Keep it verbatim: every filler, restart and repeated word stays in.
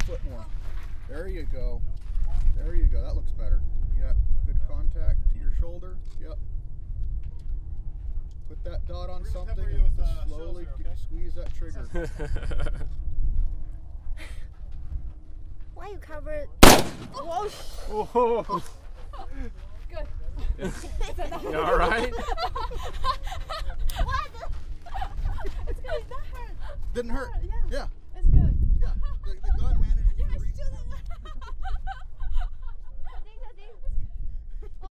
foot more. There you go. There you go. That looks better. Yeah, good contact to your shoulder. Yep. Put that dot on something and with, just uh, slowly here, okay? squeeze that trigger. Why you cover it? Whoa! Whoa. Good. You all right? What? It's good. That hurt. Didn't hurt. Yeah. Yeah.